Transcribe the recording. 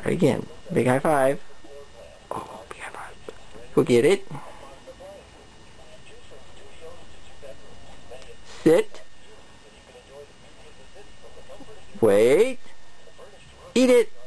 Try again. Big high five. Oh, big high five. Go get it. Sit. Wait. Eat it.